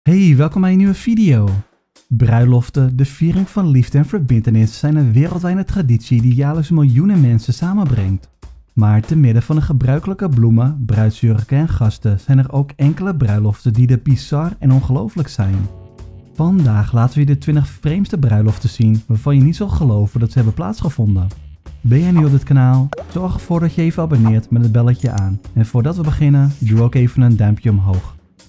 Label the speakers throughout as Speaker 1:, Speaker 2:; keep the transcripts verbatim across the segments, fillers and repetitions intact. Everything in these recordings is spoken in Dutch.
Speaker 1: Hey, welkom bij een nieuwe video. Bruiloften, de viering van liefde en verbintenis, zijn een wereldwijde traditie die jaarlijks miljoenen mensen samenbrengt. Maar te midden van de gebruikelijke bloemen, bruidsjurken en gasten zijn er ook enkele bruiloften die de bizar en ongelooflijk zijn. Vandaag laten we je de twintig vreemdste bruiloften zien waarvan je niet zal geloven dat ze hebben plaatsgevonden. Ben jij nieuw op dit kanaal? Zorg ervoor dat je even abonneert met het belletje aan. En voordat we beginnen, doe ook even een duimpje omhoog.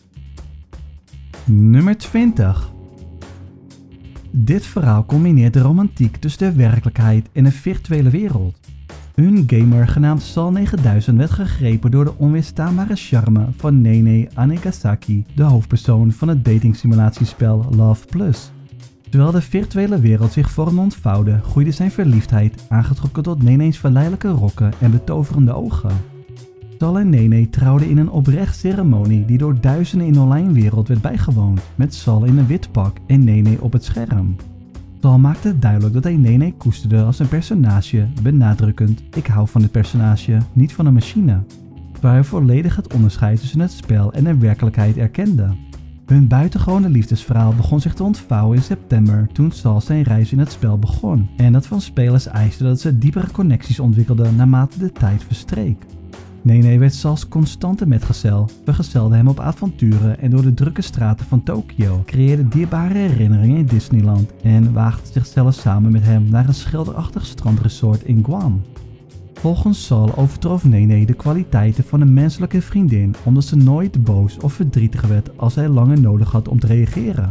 Speaker 1: Nummer twintig. Dit verhaal combineert de romantiek tussen de werkelijkheid en de virtuele wereld. Een gamer genaamd Sal negenduizend werd gegrepen door de onweerstaanbare charme van Nene Anegasaki, de hoofdpersoon van het datingsimulatiespel Love Plus. Terwijl de virtuele wereld zich voor hem ontvouwde, groeide zijn verliefdheid, aangetrokken tot Nene's verleidelijke rokken en betoverende ogen. Sal en Nene trouwden in een oprecht ceremonie die door duizenden in de online wereld werd bijgewoond, met Sal in een wit pak en Nene op het scherm. Sal maakte het duidelijk dat hij Nene koesterde als een personage, benadrukkend: ik hou van dit personage, niet van een machine. Waar hij volledig het onderscheid tussen het spel en de werkelijkheid erkende. Hun buitengewone liefdesverhaal begon zich te ontvouwen in september toen Sal zijn reis in het spel begon en dat van spelers eiste dat ze diepere connecties ontwikkelden naarmate de tijd verstreek. Nene werd Sal's constante metgezel, vergezelde hem op avonturen en door de drukke straten van Tokio, creëerde dierbare herinneringen in Disneyland en waagde zichzelf samen met hem naar een schilderachtig strandresort in Guam. Volgens Sal overtrof Nene de kwaliteiten van een menselijke vriendin omdat ze nooit boos of verdrietig werd als hij langer nodig had om te reageren.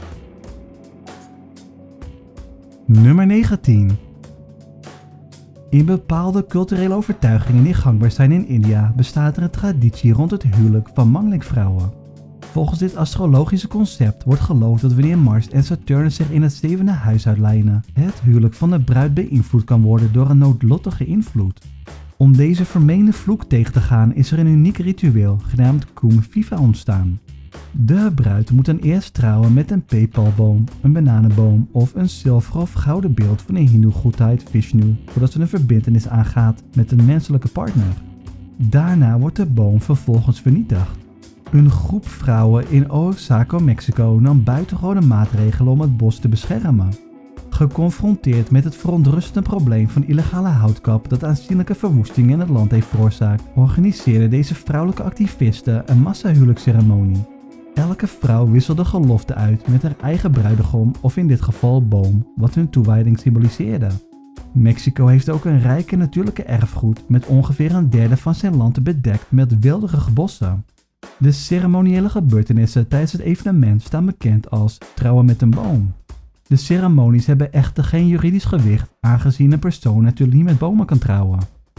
Speaker 1: Nummer negentien. In bepaalde culturele overtuigingen die gangbaar zijn in India bestaat er een traditie rond het huwelijk van mannelijk vrouwen. Volgens dit astrologische concept wordt geloofd dat wanneer Mars en Saturnus zich in het zevende huis uitlijnen, het huwelijk van de bruid beïnvloed kan worden door een noodlottige invloed. Om deze vermeende vloek tegen te gaan is er een uniek ritueel genaamd Kumbh Viva ontstaan. De bruid moet dan eerst trouwen met een peepalboom, een bananenboom of een zilveren of gouden beeld van de hindoe-goedheid Vishnu, voordat ze een verbintenis aangaat met een menselijke partner. Daarna wordt de boom vervolgens vernietigd. Een groep vrouwen in Oaxaca, Mexico nam buitengewone maatregelen om het bos te beschermen. Geconfronteerd met het verontrustende probleem van illegale houtkap dat aanzienlijke verwoestingen in het land heeft veroorzaakt, organiseerden deze vrouwelijke activisten een massahuwelijksceremonie. Elke vrouw wisselde geloften uit met haar eigen bruidegom of in dit geval boom, wat hun toewijding symboliseerde. Mexico heeft ook een rijke natuurlijke erfgoed met ongeveer een derde van zijn land bedekt met wilderige bossen. De ceremoniële gebeurtenissen tijdens het evenement staan bekend als trouwen met een boom. De ceremonies hebben echter geen juridisch gewicht, aangezien een persoon natuurlijk niet met bomen kan trouwen.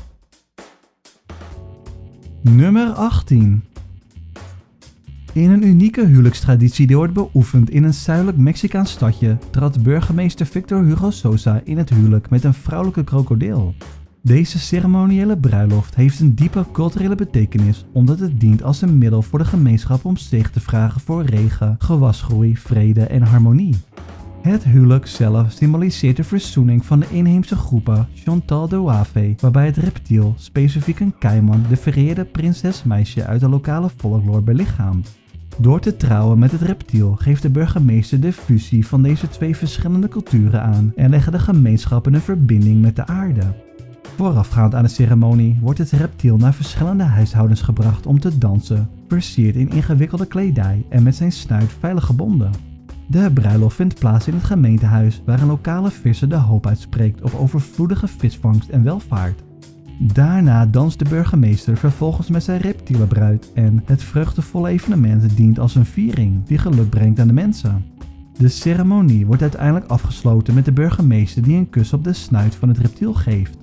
Speaker 1: Nummer achttien. In een unieke huwelijkstraditie die wordt beoefend in een zuidelijk Mexicaans stadje, trad burgemeester Victor Hugo Sosa in het huwelijk met een vrouwelijke krokodil. Deze ceremoniële bruiloft heeft een diepe culturele betekenis omdat het dient als een middel voor de gemeenschap om zegen te vragen voor regen, gewasgroei, vrede en harmonie. Het huwelijk zelf symboliseert de verzoening van de inheemse groepen Chontal de Wave, waarbij het reptiel, specifiek een keiman, de vereerde prinsesmeisje uit de lokale folklore belichaamt. Door te trouwen met het reptiel geeft de burgemeester de fusie van deze twee verschillende culturen aan en leggen de gemeenschappen een verbinding met de aarde. Voorafgaand aan de ceremonie wordt het reptiel naar verschillende huishoudens gebracht om te dansen, versierd in ingewikkelde kledij en met zijn snuit veilig gebonden. De bruiloft vindt plaats in het gemeentehuis waar een lokale visser de hoop uitspreekt op overvloedige visvangst en welvaart. Daarna danst de burgemeester vervolgens met zijn reptiele bruid en het vreugdevolle evenement dient als een viering die geluk brengt aan de mensen. De ceremonie wordt uiteindelijk afgesloten met de burgemeester die een kus op de snuit van het reptiel geeft.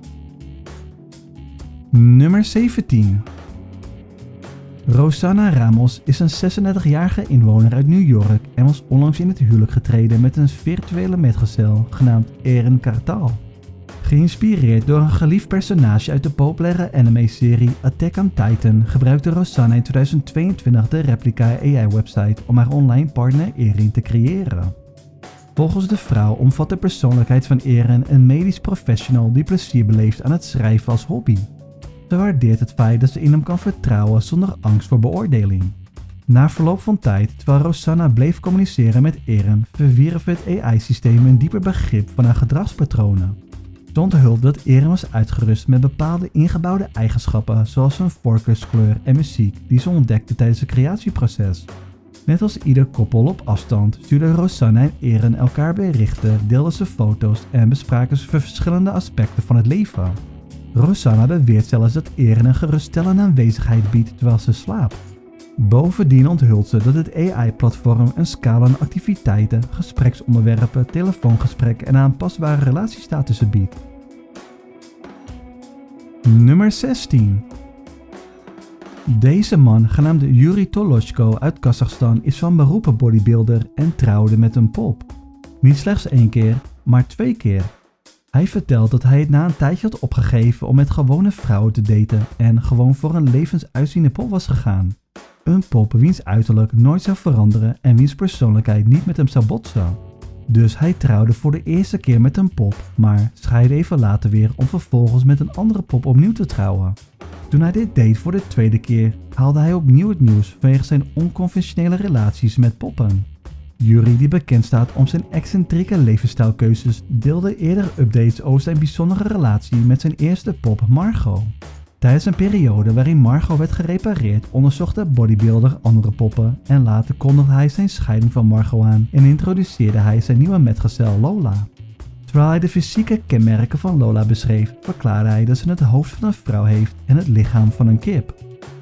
Speaker 1: Nummer zeventien. Rosanna Ramos is een zesendertigjarige inwoner uit New York en was onlangs in het huwelijk getreden met een virtuele metgezel genaamd Eren Cartal. Geïnspireerd door een geliefd personage uit de populaire anime-serie Attack on Titan gebruikte Rosanna in tweeduizend tweeëntwintig de Replica A I-website om haar online partner Eren te creëren. Volgens de vrouw omvat de persoonlijkheid van Eren een medisch professional die plezier beleeft aan het schrijven als hobby. Ze waardeert het feit dat ze in hem kan vertrouwen zonder angst voor beoordeling. Na verloop van tijd, terwijl Rosanna bleef communiceren met Aaron, verwierf het A I-systeem een dieper begrip van haar gedragspatronen. Ze onthulde dat Aaron was uitgerust met bepaalde ingebouwde eigenschappen zoals een voorkeurskleur en muziek die ze ontdekte tijdens het creatieproces. Net als ieder koppel op afstand stuurden Rosanna en Aaron elkaar berichten, deelden ze foto's en bespraken ze verschillende aspecten van het leven. Rosanna beweert zelfs dat Aaron een geruststellende aanwezigheid biedt terwijl ze slaapt. Bovendien onthult ze dat het A I-platform een scala aan activiteiten, gespreksonderwerpen, telefoongesprekken en aanpasbare relatiestatussen biedt. Nummer zestien. Deze man, genaamd Yuri Tolochko uit Kazachstan, is van beroep een bodybuilder en trouwde met een pop. Niet slechts één keer, maar twee keer. Hij vertelt dat hij het na een tijdje had opgegeven om met gewone vrouwen te daten en gewoon voor een levensuitziende pop was gegaan. Een pop wiens uiterlijk nooit zou veranderen en wiens persoonlijkheid niet met hem zou botsen. Dus hij trouwde voor de eerste keer met een pop, maar scheidde even later weer om vervolgens met een andere pop opnieuw te trouwen. Toen hij dit deed voor de tweede keer, haalde hij opnieuw het nieuws vanwege zijn onconventionele relaties met poppen. Yuri, die bekend staat om zijn excentrieke levensstijlkeuzes, deelde eerder updates over zijn bijzondere relatie met zijn eerste pop Margot. Tijdens een periode waarin Margot werd gerepareerd, onderzocht de bodybuilder andere poppen en later kondigde hij zijn scheiding van Margot aan en introduceerde hij zijn nieuwe metgezel Lola. Terwijl hij de fysieke kenmerken van Lola beschreef, verklaarde hij dat ze het hoofd van een vrouw heeft en het lichaam van een kip.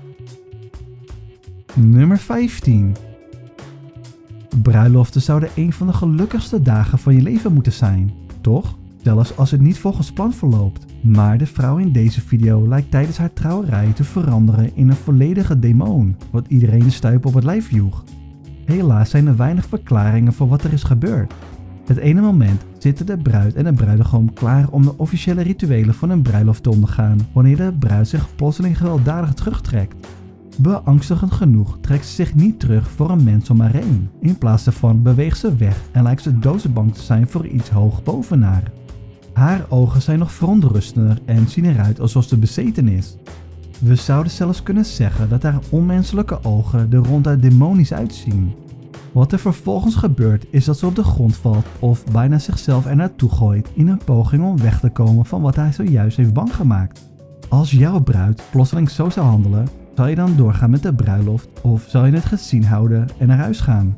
Speaker 1: Nummer vijftien. Bruiloften zouden een van de gelukkigste dagen van je leven moeten zijn, toch? Zelfs als het niet volgens plan verloopt. Maar de vrouw in deze video lijkt tijdens haar trouwerij te veranderen in een volledige demon, wat iedereen de stuip op het lijf joeg. Helaas zijn er weinig verklaringen voor wat er is gebeurd. Het ene moment zitten de bruid en de bruidegom klaar om de officiële rituelen van een bruiloft te ondergaan, wanneer de bruid zich plotseling gewelddadig terugtrekt. Beangstigend genoeg trekt ze zich niet terug voor een mens om haar heen. In plaats daarvan beweegt ze weg en lijkt ze doodsbang te zijn voor iets hoog boven haar. Haar ogen zijn nog verontrustender en zien eruit alsof ze bezeten is. We zouden zelfs kunnen zeggen dat haar onmenselijke ogen er ronduit demonisch uitzien. Wat er vervolgens gebeurt is dat ze op de grond valt of bijna zichzelf er naartoe gooit in een poging om weg te komen van wat hij zojuist heeft bang gemaakt. Als jouw bruid plotseling zo zou handelen, zal je dan doorgaan met de bruiloft of zal je het gezien houden en naar huis gaan?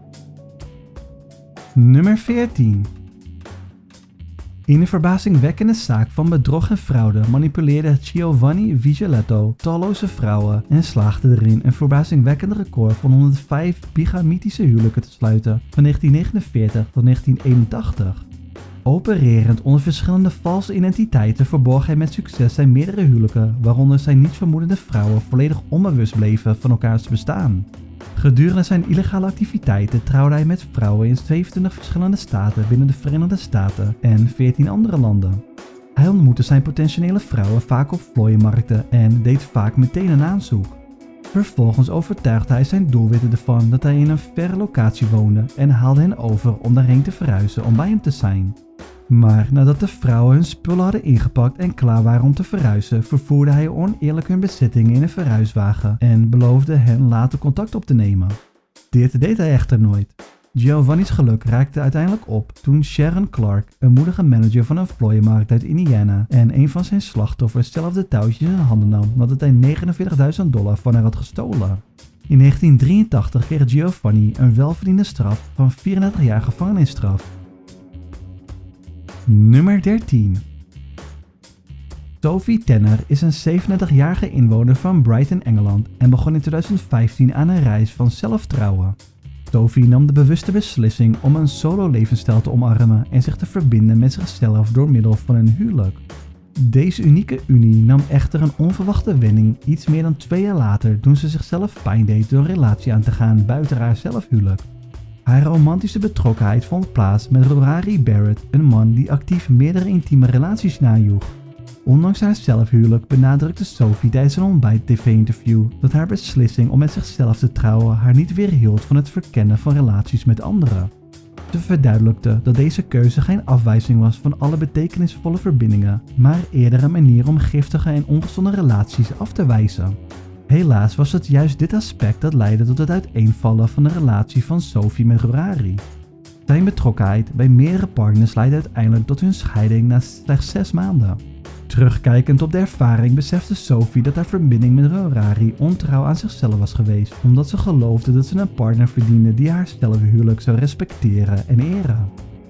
Speaker 1: Nummer veertien. In een verbazingwekkende zaak van bedrog en fraude manipuleerde Giovanni Vigiletto talloze vrouwen en slaagde erin een verbazingwekkend record van honderdvijf bigamitische huwelijken te sluiten van negentien negenenveertig tot negentien eenentachtig. Opererend onder verschillende valse identiteiten verborg hij met succes zijn meerdere huwelijken, waaronder zijn nietsvermoedende vrouwen volledig onbewust bleven van elkaars bestaan. Gedurende zijn illegale activiteiten trouwde hij met vrouwen in zevenentwintig verschillende staten binnen de Verenigde Staten en veertien andere landen. Hij ontmoette zijn potentiële vrouwen vaak op vlooienmarkten en deed vaak meteen een aanzoek. Vervolgens overtuigde hij zijn doelwitten ervan dat hij in een verre locatie woonde en haalde hen over om daarheen te verhuizen om bij hem te zijn. Maar nadat de vrouwen hun spullen hadden ingepakt en klaar waren om te verhuizen, vervoerde hij oneerlijk hun bezittingen in een verhuiswagen en beloofde hen later contact op te nemen. Dit deed hij echter nooit. Giovanni's geluk raakte uiteindelijk op toen Sharon Clark, een moedige manager van een vlooienmarkt uit Indiana, en een van zijn slachtoffers zelf de touwtjes in handen nam nadat hij negenenveertigduizend dollar van haar had gestolen. In negentien drieëntachtig kreeg Giovanni een welverdiende straf van vierendertig jaar gevangenisstraf. Nummer dertien. Sophie Tanner is een zevenendertigjarige inwoner van Brighton, Engeland en begon in twintig vijftien aan een reis van zelftrouwen. Sophie nam de bewuste beslissing om een solo levensstijl te omarmen en zich te verbinden met zichzelf door middel van een huwelijk. Deze unieke unie nam echter een onverwachte wending iets meer dan twee jaar later toen ze zichzelf pijn deed door een relatie aan te gaan buiten haar zelfhuwelijk. Haar romantische betrokkenheid vond plaats met Rory Barrett, een man die actief meerdere intieme relaties najoeg. Ondanks haar zelfhuwelijk benadrukte Sophie tijdens een ontbijt-T V-interview dat haar beslissing om met zichzelf te trouwen haar niet weerhield van het verkennen van relaties met anderen. Ze verduidelijkte dat deze keuze geen afwijzing was van alle betekenisvolle verbindingen, maar eerder een manier om giftige en ongezonde relaties af te wijzen. Helaas was het juist dit aspect dat leidde tot het uiteenvallen van de relatie van Sophie met Roary. Zijn betrokkenheid bij meerdere partners leidde uiteindelijk tot hun scheiding na slechts zes maanden. Terugkijkend op de ervaring besefte Sophie dat haar verbinding met Roary ontrouw aan zichzelf was geweest, omdat ze geloofde dat ze een partner verdiende die haar stellige huwelijk zou respecteren en eren.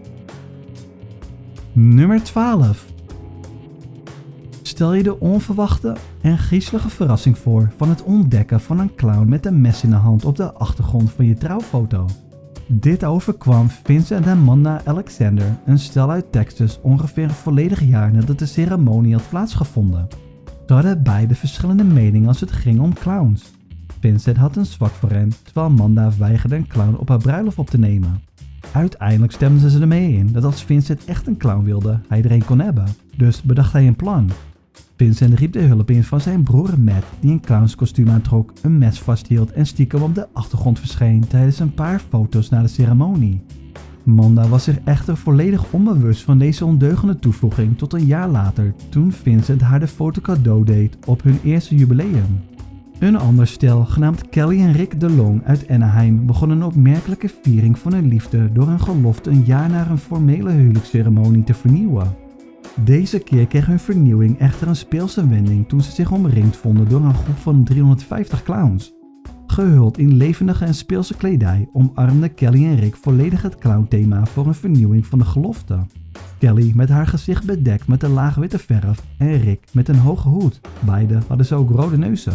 Speaker 1: Nummer twaalf. Stel je de onverwachte en griezelige verrassing voor van het ontdekken van een clown met een mes in de hand op de achtergrond van je trouwfoto. Dit overkwam Vincent en Amanda Alexander, een stel uit Texas, ongeveer een volledig jaar nadat de ceremonie had plaatsgevonden. Ze hadden beide verschillende meningen als het ging om clowns. Vincent had een zwak voor hen, terwijl Amanda weigerde een clown op haar bruiloft op te nemen. Uiteindelijk stemden ze ermee in dat als Vincent echt een clown wilde, hij er een kon hebben. Dus bedacht hij een plan. Vincent riep de hulp in van zijn broer Matt, die een clownskostuum aantrok, een mes vasthield en stiekem op de achtergrond verscheen tijdens een paar foto's na de ceremonie. Amanda was zich echter volledig onbewust van deze ondeugende toevoeging tot een jaar later, toen Vincent haar de foto cadeau deed op hun eerste jubileum. Een ander stel, genaamd Kelly en Rick DeLong uit Anaheim, begon een opmerkelijke viering van hun liefde door hun gelofte een jaar na een formele huwelijksceremonie te vernieuwen. Deze keer kreeg hun vernieuwing echter een speelse wending toen ze zich omringd vonden door een groep van driehonderdvijftig clowns. Gehuld in levendige en speelse kledij omarmde Kelly en Rick volledig het clownthema voor een vernieuwing van de gelofte. Kelly met haar gezicht bedekt met een laag witte verf en Rick met een hoge hoed. Beide hadden ze ook rode neuzen.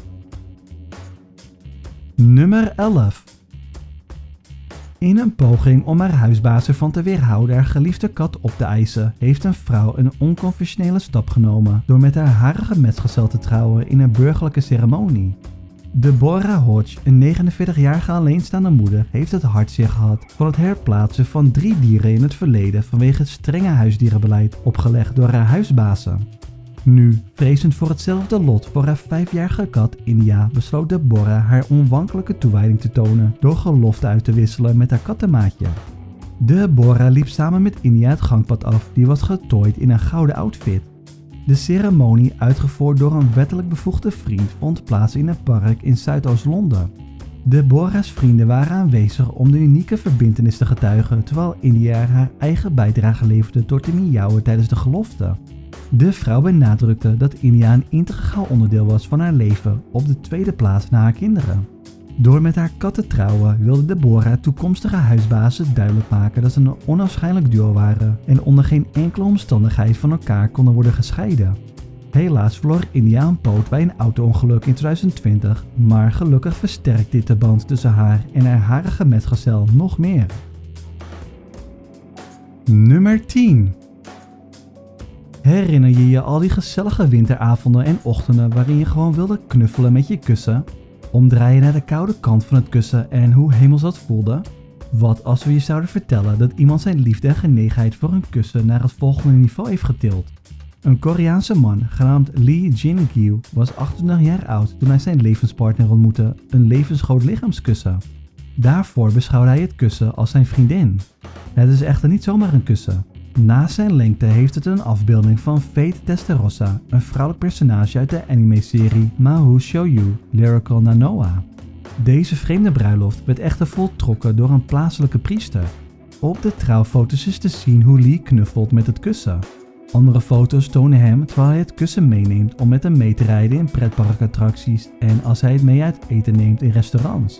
Speaker 1: Nummer elf. In een poging om haar huisbaas ervan te weerhouden haar geliefde kat op te eisen, heeft een vrouw een onconventionele stap genomen door met haar harige metgezel te trouwen in een burgerlijke ceremonie. Deborah Hodge, een negenenveertigjarige alleenstaande moeder, heeft het hartzeer gehad van het herplaatsen van drie dieren in het verleden vanwege het strenge huisdierenbeleid opgelegd door haar huisbazen. Nu, vrezend voor hetzelfde lot voor haar vijfjarige kat India, besloot Deborah haar onwankelijke toewijding te tonen door geloften uit te wisselen met haar kattenmaatje. Deborah liep samen met India het gangpad af, die was getooid in een gouden outfit. De ceremonie, uitgevoerd door een wettelijk bevoegde vriend, vond plaats in een park in Zuidoost-Londen. Deborah's vrienden waren aanwezig om de unieke verbintenis te getuigen, terwijl India haar eigen bijdrage leverde door te miauwen tijdens de gelofte. De vrouw benadrukte dat India een integraal onderdeel was van haar leven, op de tweede plaats na haar kinderen. Door met haar kat te trouwen wilde Deborah toekomstige huisbazen duidelijk maken dat ze een onafscheidelijk duo waren en onder geen enkele omstandigheid van elkaar konden worden gescheiden. Helaas verloor India een poot bij een auto-ongeluk in twintig twintig, maar gelukkig versterkt dit de band tussen haar en haar harige metgezel nog meer. Nummer tien. Herinner je je al die gezellige winteravonden en ochtenden waarin je gewoon wilde knuffelen met je kussen? Omdraaien naar de koude kant van het kussen en hoe hemels dat voelde? Wat als we je zouden vertellen dat iemand zijn liefde en genegenheid voor een kussen naar het volgende niveau heeft getild? Een Koreaanse man genaamd Lee Jin-gyu was achtentwintig jaar oud toen hij zijn levenspartner ontmoette, een levensgroot lichaamskussen. Daarvoor beschouwde hij het kussen als zijn vriendin. Het is echter niet zomaar een kussen. Naast zijn lengte heeft het een afbeelding van Fate Testarossa, een vrouwelijk personage uit de anime-serie Mahou Shoujo Lyrical Nanoa. Deze vreemde bruiloft werd echter voltrokken door een plaatselijke priester. Op de trouwfoto's is te zien hoe Lee knuffelt met het kussen. Andere foto's tonen hem terwijl hij het kussen meeneemt om met hem mee te rijden in pretparkattracties en als hij het mee uit eten neemt in restaurants.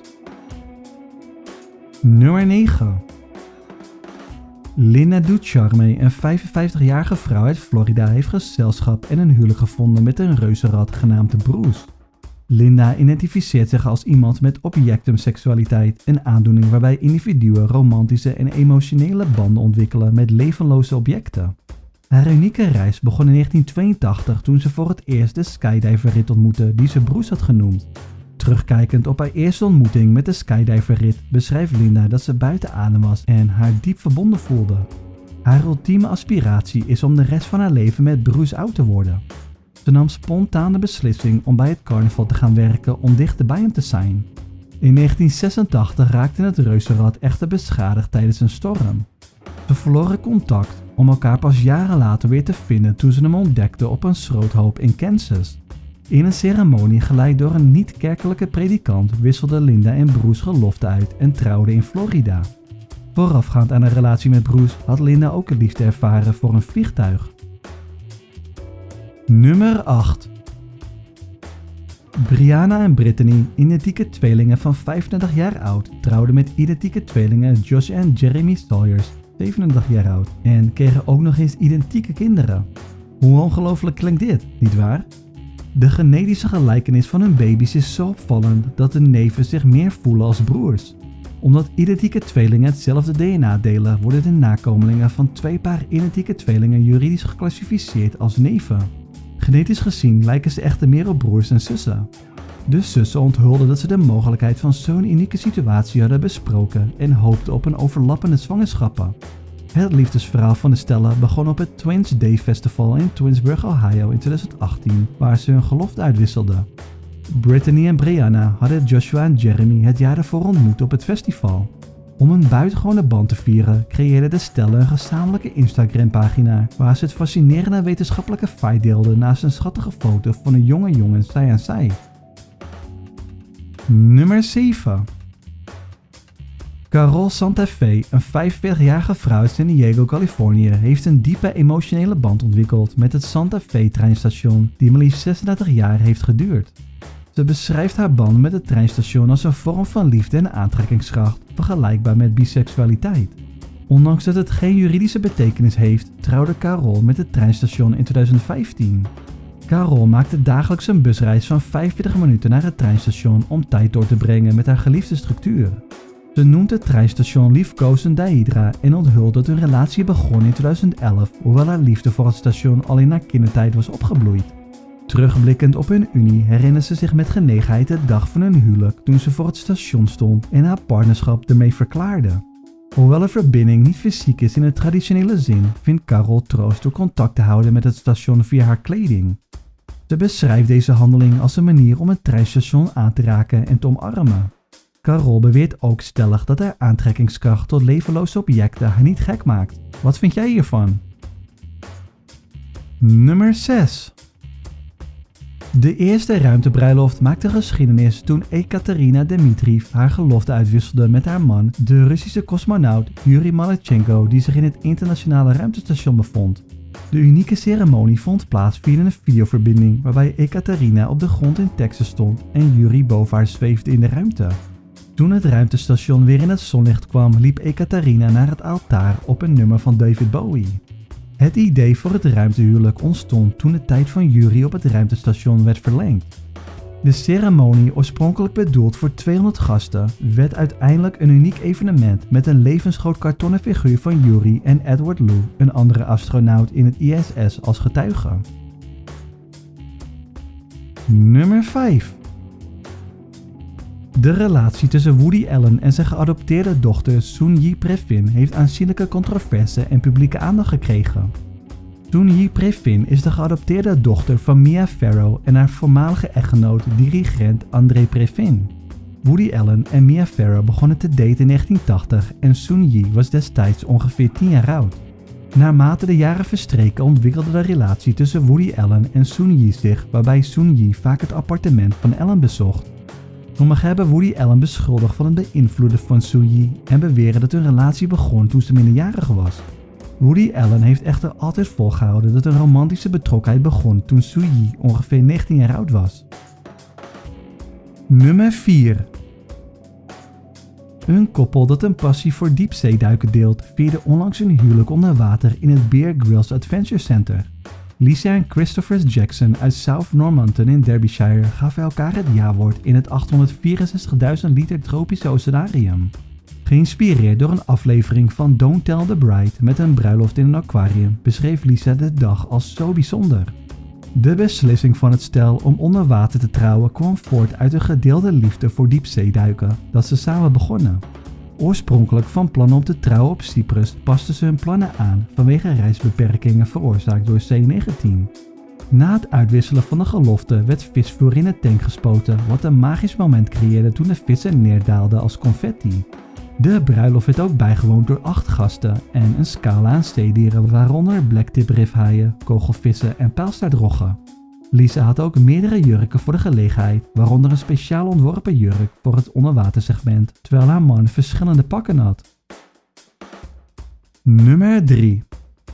Speaker 1: Nummer negen. Linda Ducharme, een vijfenvijftigjarige vrouw uit Florida, heeft gezelschap en een huwelijk gevonden met een reuzenrad genaamd Bruce. Linda identificeert zich als iemand met objectumseksualiteit, een aandoening waarbij individuen romantische en emotionele banden ontwikkelen met levenloze objecten. Haar unieke reis begon in negentien tweeëntachtig toen ze voor het eerst de skydiverrit ontmoette die ze Bruce had genoemd. Terugkijkend op haar eerste ontmoeting met de skydiverrit beschrijft Linda dat ze buiten adem was en haar diep verbonden voelde. Haar ultieme aspiratie is om de rest van haar leven met Bruce oud te worden. Ze nam spontaan de beslissing om bij het carnaval te gaan werken om dichter bij hem te zijn. In negentien zesentachtig raakte het reuzenrad echter beschadigd tijdens een storm. Ze verloren contact om elkaar pas jaren later weer te vinden toen ze hem ontdekte op een schroothoop in Kansas. In een ceremonie geleid door een niet-kerkelijke predikant wisselden Linda en Bruce gelofte uit en trouwden in Florida. Voorafgaand aan een relatie met Bruce had Linda ook een liefde ervaren voor een vliegtuig. Nummer acht. Brianna en Brittany, identieke tweelingen van vijfentwintig jaar oud, trouwden met identieke tweelingen Josh en Jeremy Sawyers, zevenentwintig jaar oud, en kregen ook nog eens identieke kinderen. Hoe ongelooflijk klinkt dit, nietwaar? De genetische gelijkenis van hun baby's is zo opvallend dat de neven zich meer voelen als broers. Omdat identieke tweelingen hetzelfde D N A delen, worden de nakomelingen van twee paar identieke tweelingen juridisch geclassificeerd als neven. Genetisch gezien lijken ze echter meer op broers en zussen. De zussen onthulden dat ze de mogelijkheid van zo'n unieke situatie hadden besproken en hoopten op een overlappende zwangerschappen. Het liefdesverhaal van de stellen begon op het Twins Day Festival in Twinsburg, Ohio in twintig achttien, waar ze hun gelofte uitwisselden. Brittany en Brianna hadden Joshua en Jeremy het jaar ervoor ontmoet op het festival. Om een buitengewone band te vieren, creëerden de stellen een gezamenlijke Instagram-pagina waar ze het fascinerende wetenschappelijke feit deelden naast een schattige foto van een jonge jongen zij aan zij. Nummer zeven. Carol Santa Fe, een vijfenveertigjarige vrouw uit San Diego, Californië, heeft een diepe emotionele band ontwikkeld met het Santa Fe treinstation die maar liefst zesendertig jaar heeft geduurd. Ze beschrijft haar band met het treinstation als een vorm van liefde en aantrekkingskracht, vergelijkbaar met biseksualiteit. Ondanks dat het geen juridische betekenis heeft, trouwde Carol met het treinstation in twintig vijftien. Carol maakte dagelijks een busreis van vijfenveertig minuten naar het treinstation om tijd door te brengen met haar geliefde structuur. Ze noemt het treinstation liefkozend Daedra en onthult dat hun relatie begon in twintig elf, hoewel haar liefde voor het station al in haar kindertijd was opgebloeid. Terugblikkend op hun unie herinnert ze zich met genegenheid de dag van hun huwelijk toen ze voor het station stond en haar partnerschap ermee verklaarde. Hoewel een verbinding niet fysiek is in de traditionele zin, vindt Carol troost door contact te houden met het station via haar kleding. Ze beschrijft deze handeling als een manier om het treinstation aan te raken en te omarmen. Carol beweert ook stellig dat haar aantrekkingskracht tot levenloze objecten haar niet gek maakt. Wat vind jij hiervan? Nummer zes. De eerste ruimtebruiloft maakte geschiedenis toen Ekaterina Dimitriev haar gelofte uitwisselde met haar man, de Russische cosmonaut Yuri Malachenko, die zich in het internationale ruimtestation bevond. De unieke ceremonie vond plaats via een videoverbinding waarbij Ekaterina op de grond in Texas stond en Yuri boven haar zweefde in de ruimte. Toen het ruimtestation weer in het zonlicht kwam, liep Ekaterina naar het altaar op een nummer van David Bowie. Het idee voor het ruimtehuwelijk ontstond toen de tijd van Yuri op het ruimtestation werd verlengd. De ceremonie, oorspronkelijk bedoeld voor tweehonderd gasten, werd uiteindelijk een uniek evenement met een levensgroot kartonnen figuur van Yuri en Edward Lu, een andere astronaut in het I S S, als getuige. Nummer vijf. De relatie tussen Woody Allen en zijn geadopteerde dochter Soon-Yi Previn heeft aanzienlijke controverse en publieke aandacht gekregen. Soon-Yi Previn is de geadopteerde dochter van Mia Farrow en haar voormalige echtgenoot dirigent André Previn. Woody Allen en Mia Farrow begonnen te daten in negentien tachtig en Soon-Yi was destijds ongeveer tien jaar oud. Naarmate de jaren verstreken ontwikkelde de relatie tussen Woody Allen en Soon-Yi zich, waarbij Soon-Yi vaak het appartement van Allen bezocht. Sommigen hebben Woody Allen beschuldigd van het beïnvloeden van Soon-Yi en beweren dat hun relatie begon toen ze minderjarig was. Woody Allen heeft echter altijd volgehouden dat een romantische betrokkenheid begon toen Soon-Yi ongeveer negentien jaar oud was. Nummer vier. Een koppel dat een passie voor diepzeeduiken deelt, vierde onlangs hun huwelijk onder water in het Bear Grylls Adventure Center. Lisa en Christopher Jackson uit South Normanton in Derbyshire gaven elkaar het jawoord in het achthonderdvierenzestigduizend liter tropische oceanarium. Geïnspireerd door een aflevering van Don't Tell the Bride met een bruiloft in een aquarium, beschreef Lisa de dag als zo bijzonder. De beslissing van het stel om onder water te trouwen kwam voort uit een gedeelde liefde voor diepzeeduiken dat ze samen begonnen. Oorspronkelijk van plan om te trouwen op Cyprus pasten ze hun plannen aan vanwege reisbeperkingen veroorzaakt door C negentien. Na het uitwisselen van de gelofte werd visvoer in de tank gespoten, wat een magisch moment creëerde toen de vissen neerdaalden als confetti. De bruiloft werd ook bijgewoond door acht gasten en een scala aan zeedieren, waaronder blacktip rifhaaien, kogelvissen en pijlstaartroggen. Lisa had ook meerdere jurken voor de gelegenheid, waaronder een speciaal ontworpen jurk voor het onderwatersegment, terwijl haar man verschillende pakken had. Nummer drie.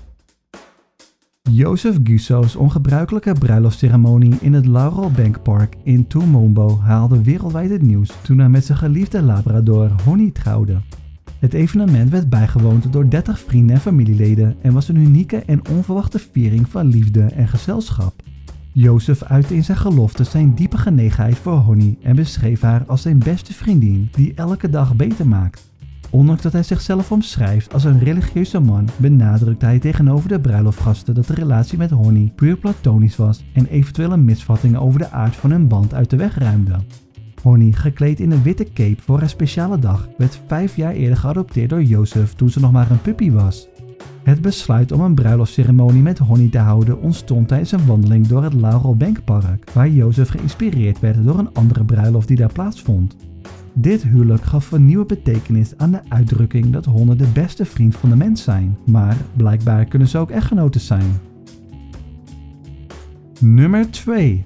Speaker 1: Joseph Gusso's ongebruikelijke bruiloftsceremonie in het Laurel Bank Park in Toowoomba haalde wereldwijd het nieuws toen hij met zijn geliefde Labrador Honey trouwde. Het evenement werd bijgewoond door dertig vrienden en familieleden en was een unieke en onverwachte viering van liefde en gezelschap. Joseph uitte in zijn gelofte zijn diepe genegenheid voor Honey en beschreef haar als zijn beste vriendin die elke dag beter maakt. Ondanks dat hij zichzelf omschrijft als een religieuze man, benadrukte hij tegenover de bruiloftgasten dat de relatie met Honey puur platonisch was en eventuele misvattingen over de aard van hun band uit de weg ruimde. Honey, gekleed in een witte cape voor haar speciale dag, werd vijf jaar eerder geadopteerd door Joseph toen ze nog maar een puppy was. Het besluit om een bruiloftsceremonie met Honey te houden ontstond tijdens een wandeling door het Laurel Bank Park, waar Joseph geïnspireerd werd door een andere bruiloft die daar plaatsvond. Dit huwelijk gaf een nieuwe betekenis aan de uitdrukking dat honden de beste vriend van de mens zijn, maar blijkbaar kunnen ze ook echtgenoten zijn. Nummer twee.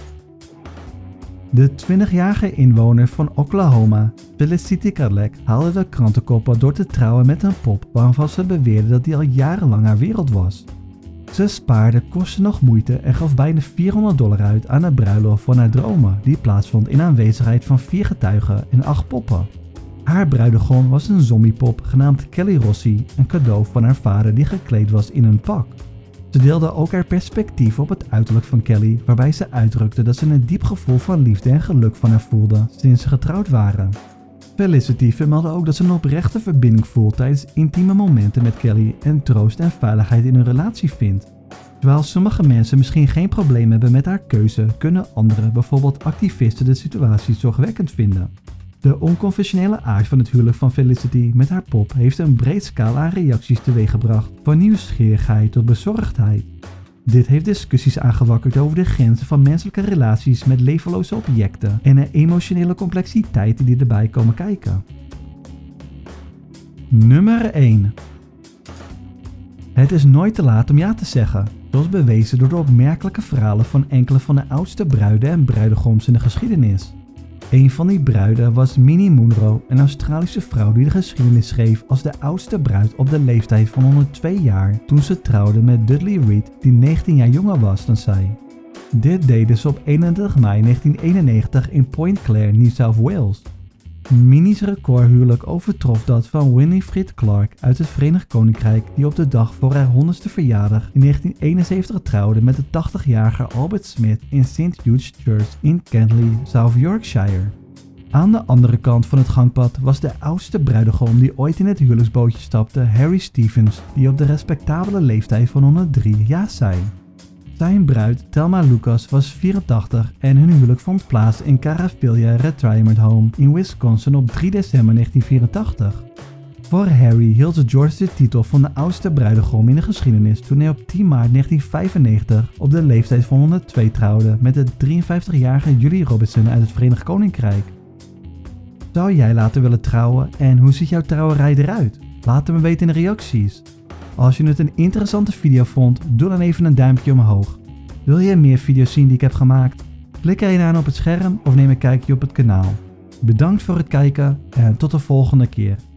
Speaker 1: De twintigjarige inwoner van Oklahoma, Felicity Cadillac, haalde de krantenkoppen door te trouwen met een pop waarvan ze beweerde dat die al jarenlang haar wereld was. Ze spaarde kosten nog moeite en gaf bijna vierhonderd dollar uit aan de bruiloft van haar dromen, die plaatsvond in aanwezigheid van vier getuigen en acht poppen. Haar bruidegom was een zombiepop genaamd Kelly Rossi, een cadeau van haar vader die gekleed was in een pak. Ze deelde ook haar perspectief op het uiterlijk van Kelly, waarbij ze uitdrukte dat ze een diep gevoel van liefde en geluk van haar voelde sinds ze getrouwd waren. Felicity vermeldde ook dat ze een oprechte verbinding voelt tijdens intieme momenten met Kelly en troost en veiligheid in hun relatie vindt. Terwijl sommige mensen misschien geen probleem hebben met haar keuze, kunnen anderen, bijvoorbeeld activisten, de situatie zorgwekkend vinden. De onconventionele aard van het huwelijk van Felicity met haar pop heeft een breed scala aan reacties teweeggebracht, van nieuwsgierigheid tot bezorgdheid. Dit heeft discussies aangewakkerd over de grenzen van menselijke relaties met levenloze objecten en de emotionele complexiteit die erbij komen kijken. Nummer één. Het is nooit te laat om ja te zeggen, zoals bewezen door de opmerkelijke verhalen van enkele van de oudste bruiden en bruidegoms in de geschiedenis. Een van die bruiden was Minnie Munro, een Australische vrouw die de geschiedenis schreef als de oudste bruid op de leeftijd van honderdtwee jaar toen ze trouwde met Dudley Reed, die negentien jaar jonger was dan zij. Dit deden ze op eenendertig mei negentien eenennegentig in Point Clare, New South Wales. Minnie's recordhuwelijk overtrof dat van Winifred Clark uit het Verenigd Koninkrijk, die op de dag voor haar honderdste verjaardag in negentien eenenzeventig trouwde met de tachtigjarige Albert Smith in Saint Jude's Church in Cantley, South Yorkshire. Aan de andere kant van het gangpad was de oudste bruidegom die ooit in het huwelijksbootje stapte, Harry Stevens, die op de respectabele leeftijd van honderddrie ja zei. Zijn bruid, Thelma Lucas, was vierentachtig en hun huwelijk vond plaats in Caraphilia Retirement Home in Wisconsin op drie december negentien vierentachtig. Voor Harry hield George de titel van de oudste bruidegom in de geschiedenis toen hij op tien maart negentien vijfennegentig op de leeftijd van honderdtwee trouwde met de drieënvijftigjarige Julie Robertson uit het Verenigd Koninkrijk. Zou jij later willen trouwen en hoe ziet jouw trouwerij eruit? Laat het me weten in de reacties. Als je het een interessante video vond, doe dan even een duimpje omhoog. Wil je meer video's zien die ik heb gemaakt? Klik er een aan op het scherm of neem een kijkje op het kanaal. Bedankt voor het kijken en tot de volgende keer.